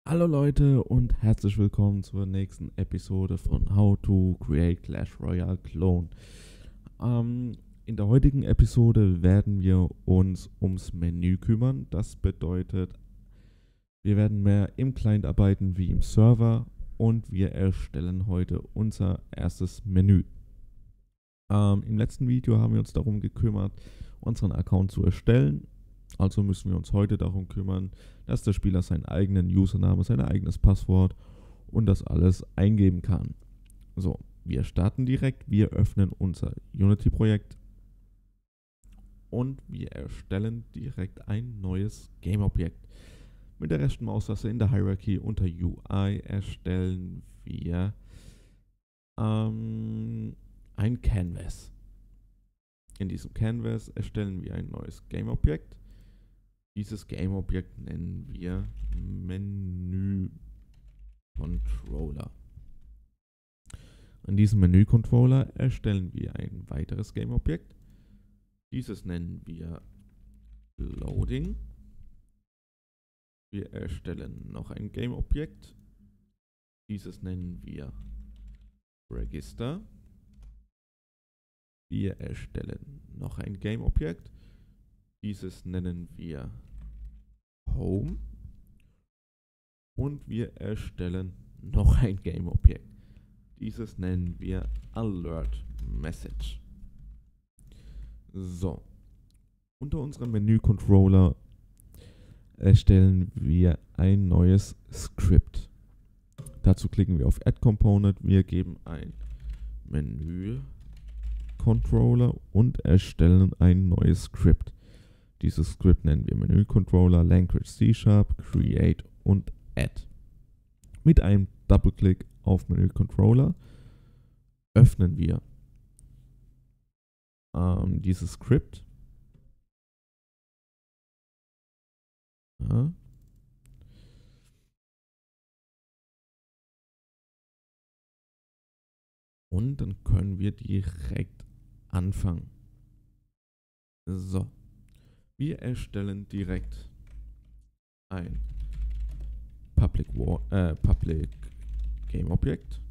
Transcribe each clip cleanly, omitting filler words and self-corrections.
Hallo Leute und herzlich willkommen zur nächsten Episode von How to Create Clash Royale Clone. In der heutigen Episode werden wir uns ums Menü kümmern. Das bedeutet, wir werden mehr im Client arbeiten wie im Server und wir erstellen heute unser erstes Menü. Im letzten Video haben wir uns darum gekümmert, unseren Account zu erstellen. Also müssen wir uns heute darum kümmern, dass der Spieler seinen eigenen Username, sein eigenes Passwort und das alles eingeben kann. So, wir starten direkt, wir öffnen unser Unity-Projekt und wir erstellen direkt ein neues Game-Objekt. Mit der rechten Maustaste in der Hierarchy unter UI erstellen wir ein Canvas. In diesem Canvas erstellen wir ein neues Game-Objekt. Dieses Game-Objekt nennen wir Menü-Controller. An diesem Menü-Controller erstellen wir ein weiteres Game-Objekt. Dieses nennen wir Loading. Wir erstellen noch ein Game-Objekt. Dieses nennen wir Register. Wir erstellen noch ein Game-Objekt. Dieses nennen wir Home und wir erstellen noch ein Game-Objekt. Dieses nennen wir Alert Message. So, unter unserem Menü-Controller erstellen wir ein neues Script. Dazu klicken wir auf Add Component, wir geben ein Menü-Controller und erstellen ein neues Script. Dieses Skript nennen wir Menü-Controller, Language C#, Create und Add. Mit einem Doppelklick auf Menü-Controller öffnen wir dieses Skript. Ja. Und dann können wir direkt anfangen. So. Wir erstellen direkt ein Public Game Objekt.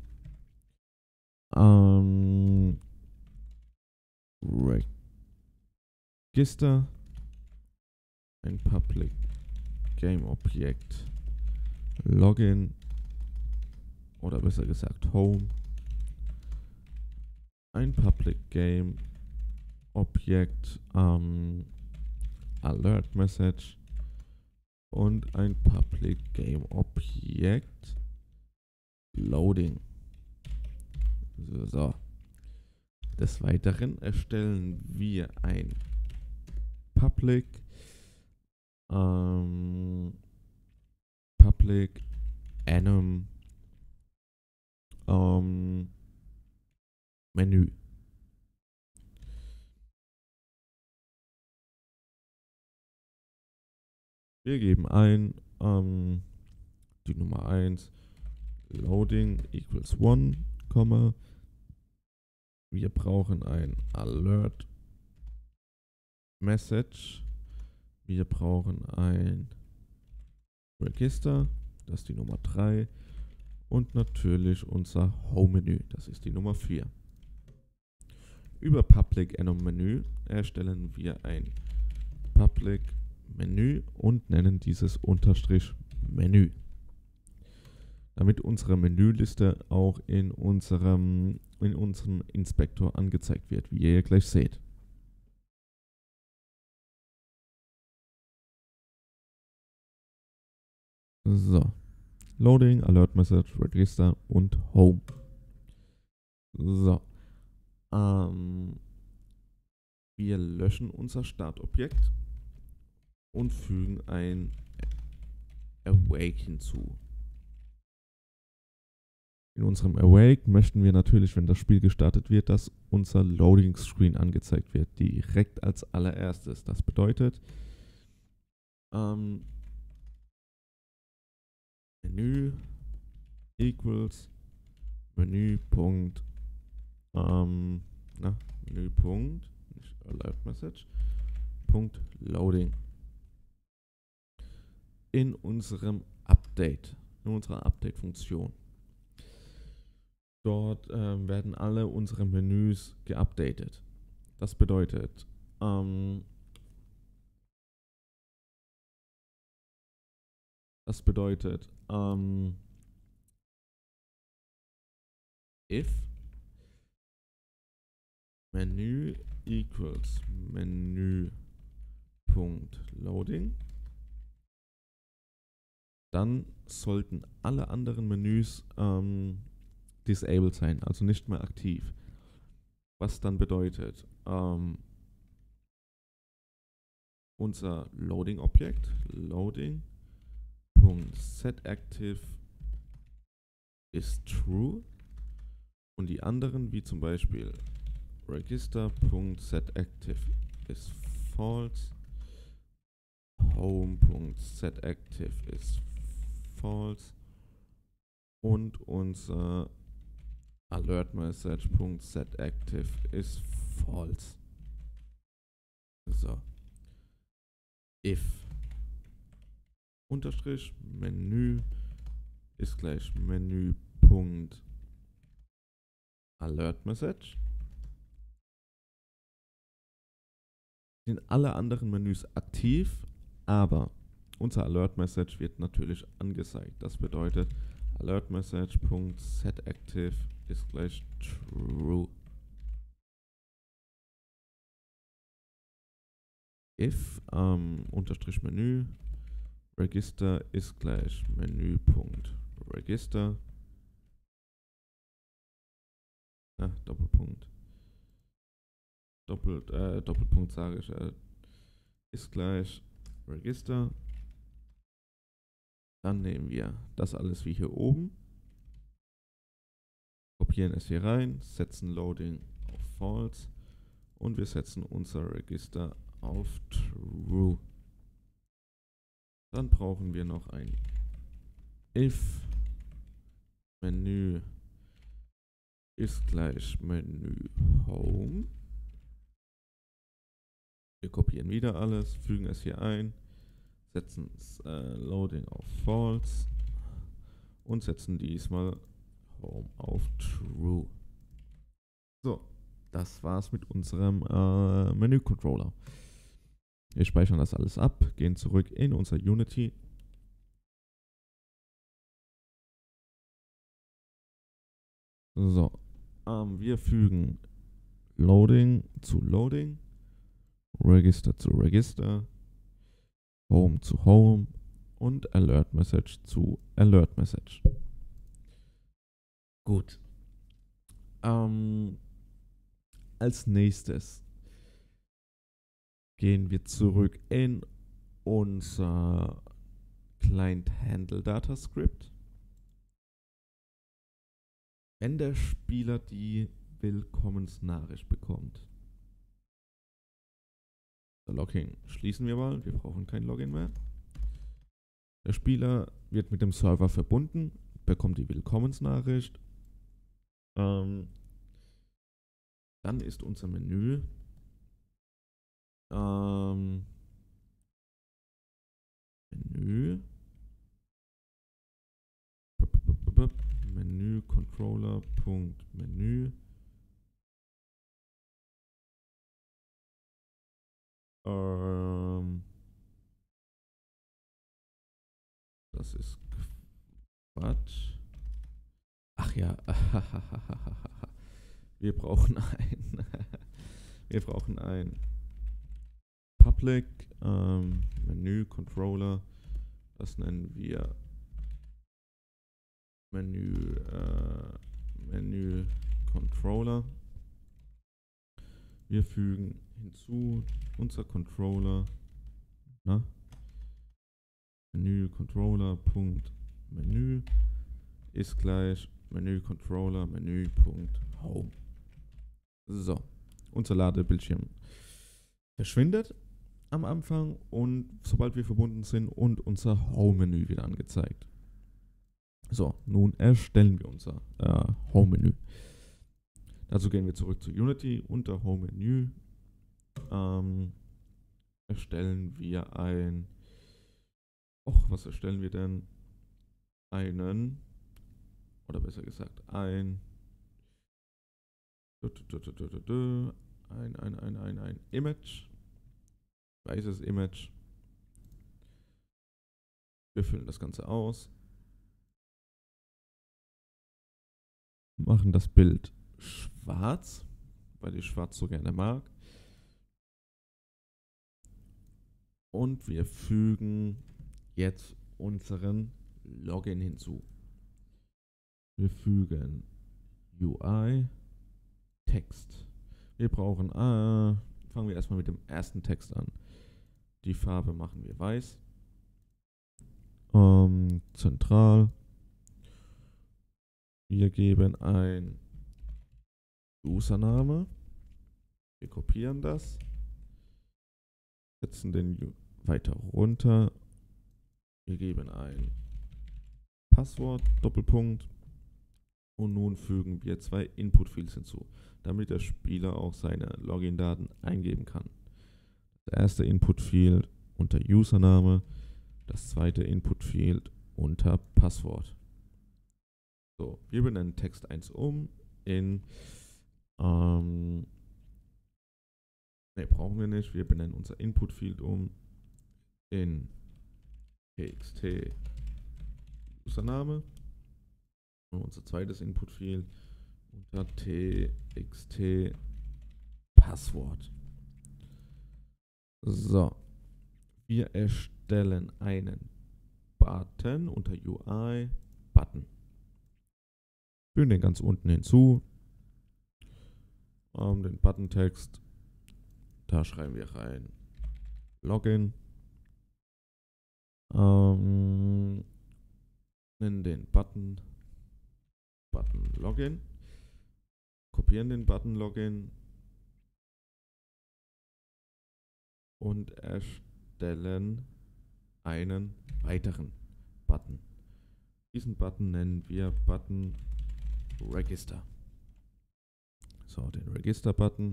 Register. Ein Public Game Objekt. Login. Oder besser gesagt Home. Ein Public Game Objekt. Alert Message und ein Public Game Objekt Loading. So. Des Weiteren erstellen wir ein Public Enum Menü. Wir geben ein die Nummer 1 Loading equals 1, wir brauchen ein Alert Message, wir brauchen ein Register, das ist die Nummer 3 und natürlich unser Home-Menü, das ist die Nummer 4. Über Public Enum Menü erstellen wir ein Public Menü und nennen dieses Unterstrich Menü. Damit unsere Menüliste auch in unserem Inspektor angezeigt wird, wie ihr gleich seht. So. Loading, Alert Message, Register und Home. So. Wir löschen unser Startobjekt und fügen ein Awake hinzu. In unserem Awake möchten wir natürlich, wenn das Spiel gestartet wird, dass unser Loading Screen angezeigt wird, direkt als allererstes. Das bedeutet, Menü equals Menüpunkt, Menüpunkt, nicht Alert Message, Loading. In unserem Update in unserer Update-Funktion. Dort werden alle unsere Menüs geupdatet. Das bedeutet, if Menü equals Menü.loading, dann sollten alle anderen Menüs disabled sein, also nicht mehr aktiv. Was dann bedeutet, unser Loading-Objekt, loading.setActive ist true und die anderen, wie zum Beispiel register.setActive ist false, home.setActive ist false und unser alertMessage.setActive ist false. So. If unterstrich Menü ist gleich Menü.alertMessage. Sind alle anderen Menüs aktiv, aber unser alertMessage wird natürlich angezeigt. Das bedeutet alertMessage.setActive ist gleich true. If unterstrich Menü Register ist gleich Menü.register. Doppelpunkt sage ich, ist gleich Register. Dann nehmen wir das alles wie hier oben, kopieren es hier rein, setzen Loading auf False und wir setzen unser Register auf True. Dann brauchen wir noch ein if Menü ist gleich Menü Home. Wir kopieren wieder alles, fügen es hier ein, setzen Loading auf False und setzen diesmal Home auf True. So, das war's mit unserem Menü-Controller. Wir speichern das alles ab, gehen zurück in unser Unity. So, wir fügen Loading zu Loading, Register zu Register, Home zu Home und Alert Message zu Alert Message. Gut. Als nächstes gehen wir zurück in unser Client Handle Data Script. Wenn der Spieler die Willkommensnachricht bekommt. Das Login schließen wir mal, wir brauchen kein Login mehr. Der Spieler wird mit dem Server verbunden, bekommt die Willkommensnachricht. Dann ist unser Menü Menü Controller.menü das ist Quatsch. Ach ja. Wir brauchen ein Public Menü Controller. Das nennen wir Menü Controller. Wir fügen hinzu unser Controller, Menü Controller.menü ist gleich Menü Controller Menü.home. So, unser Ladebildschirm verschwindet am Anfang und sobald wir verbunden sind und unser Home-Menü wird angezeigt. So, nun erstellen wir unser Home-Menü. Dazu gehen wir zurück zu Unity. Unter Home-Menü erstellen wir was erstellen wir denn? einen, oder besser gesagt, ein Image, weißes Image. Wir füllen das Ganze aus, machen das Bild schwarz, weil ich schwarz so gerne mag. Und wir fügen jetzt unseren Login hinzu. Wir fügen UI Text. Wir brauchen, fangen wir erstmal mit dem ersten Text an. Die Farbe machen wir weiß. Zentral. Wir geben ein Username. Wir kopieren das. Setzen den weiter runter. Wir geben ein Passwort, Doppelpunkt. Und nun fügen wir 2 Input-Fields hinzu, damit der Spieler auch seine Login-Daten eingeben kann. Das erste Input-Field unter Username, das zweite Input-Field unter Passwort. So, wir benennen Text 1 in, brauchen wir nicht, wir benennen unser Input-Field in txt Username. Und unser zweites Input-Field unter txt Passwort. So, wir erstellen einen Button unter UI Button. Fügen den ganz unten hinzu. Den Button-Text, da schreiben wir rein Login. Nennen den Button Login, kopieren den Button Login und erstellen einen weiteren Button. Diesen Button nennen wir Button Register. So, den Register-Button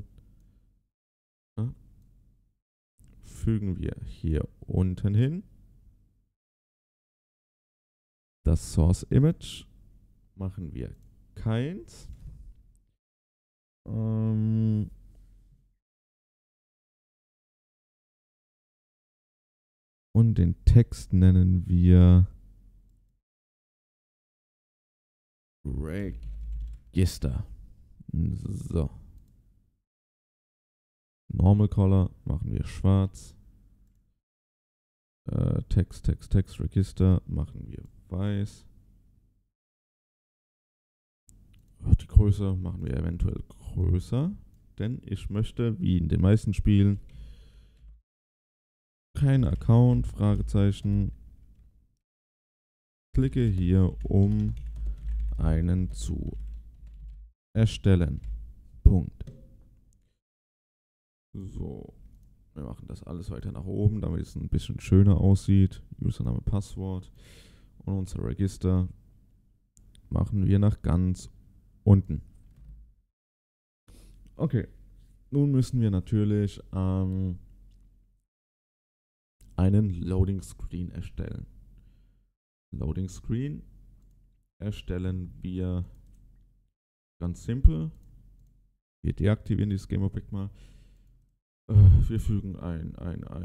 fügen wir hier unten hin. Das Source Image machen wir keins. Und den Text nennen wir Register. So. Normal Color machen wir schwarz. Text Register machen wir weiß. Die Größe machen wir eventuell größer, denn ich möchte, wie in den meisten Spielen, kein Account, Fragezeichen. Klicke hier, um einen zu erstellen. Punkt. So, wir machen das alles weiter nach oben, damit es ein bisschen schöner aussieht. Username, Passwort und unser Register machen wir nach ganz unten. Okay, nun müssen wir natürlich einen Loading Screen erstellen. Loading Screen erstellen wir ganz simpel. Wir deaktivieren dieses GameObject mal. Wir fügen ein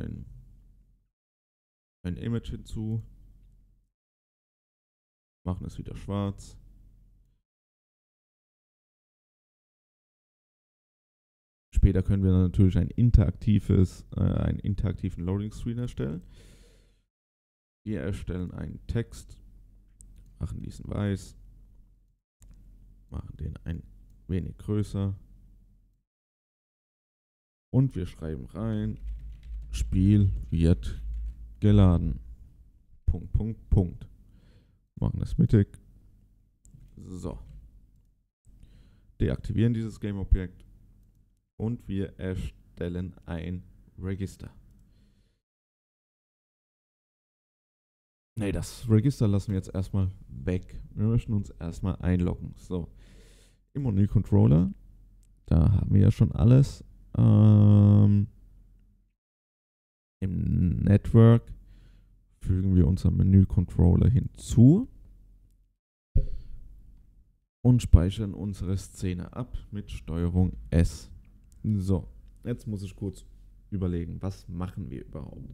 Image hinzu, machen es wieder schwarz. Später können wir dann natürlich einen interaktiven Loading Screen erstellen. Wir erstellen einen Text, machen diesen weiß, machen den ein wenig größer und wir schreiben rein, Spiel wird geladen. Punkt. Machen das mittig. So. Deaktivieren dieses GameObject und wir erstellen ein Register. Ne, das Register lassen wir jetzt erstmal weg. Wir möchten uns erstmal einloggen. So. Im Menü-Controller, da haben wir ja schon alles. Im Network fügen wir unseren Menü-Controller hinzu. und speichern unsere Szene ab mit Steuerung S. So, jetzt muss ich kurz überlegen, was machen wir überhaupt?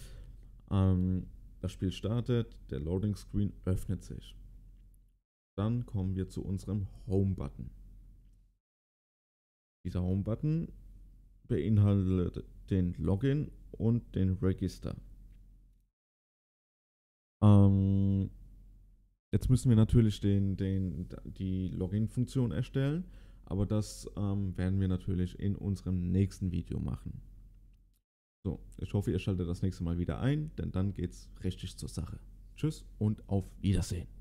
Das Spiel startet, der Loading Screen öffnet sich. Dann kommen wir zu unserem Home-Button. Dieser Home-Button beinhaltet den Login und den Register. Jetzt müssen wir natürlich die Login-Funktion erstellen, aber das werden wir natürlich in unserem nächsten Video machen. So, ich hoffe, ihr schaltet das nächste Mal wieder ein, denn dann geht's richtig zur Sache. Tschüss und auf Wiedersehen.